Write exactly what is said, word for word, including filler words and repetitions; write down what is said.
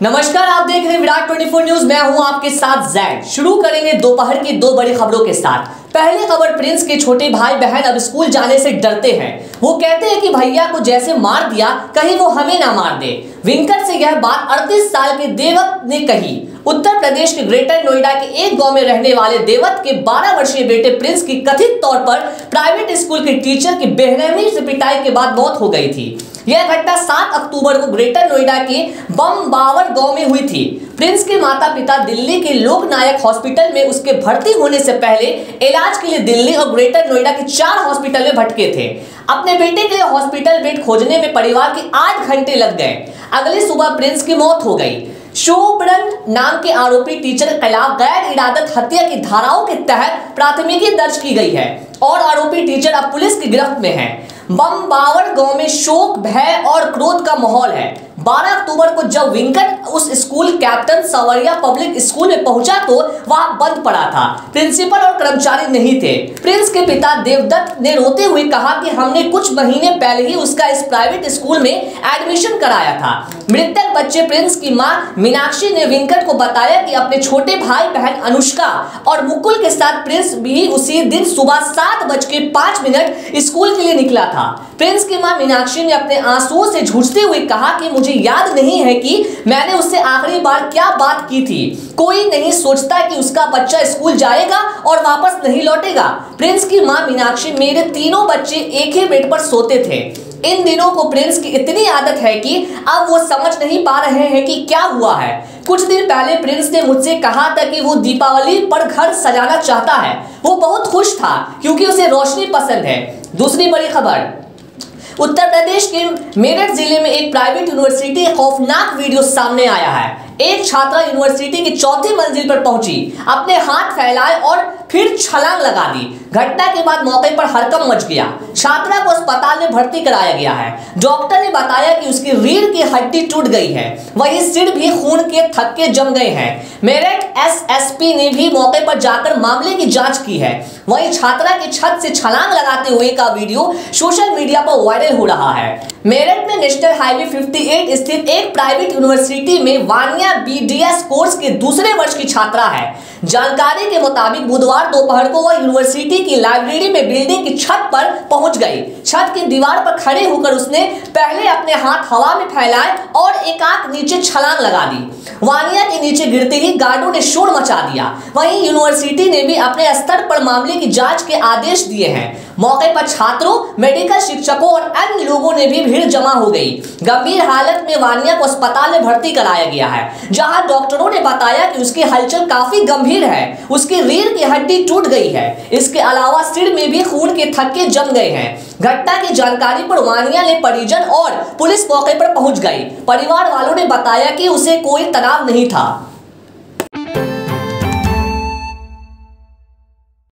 नमस्कार, आप देख रहे हैं विराट चौबीस न्यूज। मैं हूं आपके साथ जैद। शुरू करेंगे दोपहर की दो बड़ी खबरों के साथ। पहली खबर, प्रिंस के छोटे भाई बहन अब स्कूल जाने से डरते हैं। वो कहते हैं कि भैया को जैसे मार दिया, कहीं वो हमें ना मार दे। विंकर से यह बात अड़तीस साल के देवत ने कही। उत्तर प्रदेश के ग्रेटर नोएडा के एक गांव में रहने वाले देवत के बारह वर्षीय बेटे प्रिंस की कथित तौर पर प्राइवेट स्कूल के टीचर की बेरहमी से पिटाई के बाद मौत हो गई थी। यह घटना सात अक्टूबर को ग्रेटर नोएडा के बमबावर गांव में हुई थी। प्रिंस के माता पिता दिल्ली के लोकनायक हॉस्पिटल में उसके भर्ती होने से पहले इलाज के लिए दिल्ली और ग्रेटर नोएडा के चार हॉस्पिटल में भटके थे। अपने बेटे के लिए हॉस्पिटल बेड खोजने में परिवार के आठ घंटे लग गए। अगली सुबह प्रिंस की मौत हो गई। शोभरन नाम के आरोपी टीचर के खिलाफ गैर इरादत हत्या की धाराओं के तहत प्राथमिकी दर्ज की गई है और आरोपी टीचर अब पुलिस की गिरफ्त में है। बमबावर गांव में शोक, भय और क्रोध का माहौल है। बारह अक्टूबर को जब विंकर उस school captain Sawariya public school में पहुंचा तो वहां बंद पड़ा था। प्रिंसिपल और कर्मचारी नहीं थे। प्रिंस के पिता देवदत्त ने रोते हुए कहा कि हमने कुछ महीने पहले ही उसका इस प्राइवेट स्कूल में एडमिशन कराया था। मृतक बच्चे प्रिंस की मां मीनाक्षी ने विंकर को बताया कि अपने छोटे भाई बहन अनुष्का और मुकुल के साथ प्रिंस भी उसी दिन सुबह सात बज के पांच मिनट स्कूल के लिए निकला था। प्रिंस की मां मीनाक्षी ने अपने आंसुओं से झूठते हुए कहा कि मुझे याद नहीं है कि मैंने उससे आखिरी बार क्या बात की थी। कोई नहीं सोचता कि उसका बच्चा स्कूल जाएगा और वापस नहीं लौटेगा। प्रिंस की मां मीनाक्षी, मेरे तीनों बच्चे एक ही बेड पर सोते थे। इन दिनों को प्रिंस की इतनी आदत है कि अब वो समझ नहीं पा रहे हैं कि क्या हुआ है। कुछ दिन पहले प्रिंस ने मुझसे कहा था कि वो दीपावली पर घर सजाना चाहता है। वो बहुत खुश था क्योंकि उसे रोशनी पसंद है। दूसरी बड़ी खबर, उत्तर प्रदेश के मेरठ जिले में एक प्राइवेट यूनिवर्सिटी का खौफनाक वीडियो सामने आया है। एक छात्रा यूनिवर्सिटी की चौथी मंजिल पर पहुंची, अपने हाथ फैलाए और फिर छलांग लगा दी। घटना के बाद मौके पर हड़कंप मच गया। छात्रा को अस्पताल में भर्ती कराया गया है। डॉक्टर ने बताया कि उसकी रीढ़ की हड्डी टूट गई है, वहीं सिर भी खून के थक्के जम गए हैं। मेरठ एसएसपी ने भी मौके पर जाकर मामले की जांच की है। वहीं छात्रा की छत से छलांग लगाते हुए का वीडियो सोशल मीडिया पर वायरल हो रहा है। मेरठ में नेशनल हाईवे अट्ठावन स्थित एक प्राइवेट यूनिवर्सिटी में वानिया बीडीएस कोर्स के दूसरे वर्ष की छात्रा है। जानकारी के मुताबिक बुधवार दोपहर को वह यूनिवर्सिटी की लाइब्रेरी में बिल्डिंग की छत पर पहुंच गई। छत की दीवार पर खड़े होकर उसने पहले अपने हाथ हवा में फैलाए और एकाएक नीचे छलांग लगा दी। वानिया के नीचे गिरते ही गार्डों ने शोर मचा दिया। वहीं यूनिवर्सिटी ने भी अपने स्तर पर मामले की जांच के आदेश दिए हैं। मौके पर छात्रों, मेडिकल शिक्षकों और अन्य लोगों ने भी भीड़ जमा हो गई। गंभीर हालत में वानिया को अस्पताल में भर्ती कराया गया है, जहां डॉक्टरों ने बताया कि उसकी हलचल काफी गंभीर है। उसकी रीढ़ की हड्डी टूट गई है। इसके अलावा सिर में भी खून के थक्के जम गए हैं। घटना की जानकारी पर वानिया ने परिजन और पुलिस मौके पर पहुंच गई। परिवार वालों ने बताया कि उसे कोई तनाव नहीं था।